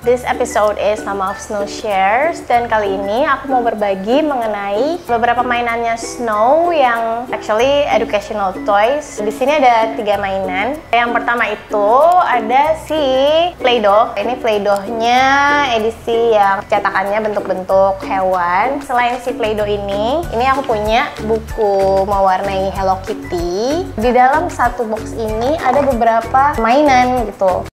This episode is Mama of Snow Shares, dan kali ini aku mau berbagi mengenai beberapa mainannya Snow yang actually educational toys. Di sini ada 3 mainan. Yang pertama itu ada si Play-Doh. Ini Play-Doh-nya edisi yang cetakannya bentuk-bentuk hewan. Selain si Play-Doh ini aku punya buku mewarnai Hello Kitty. Di dalam satu box ini ada beberapa mainan gitu.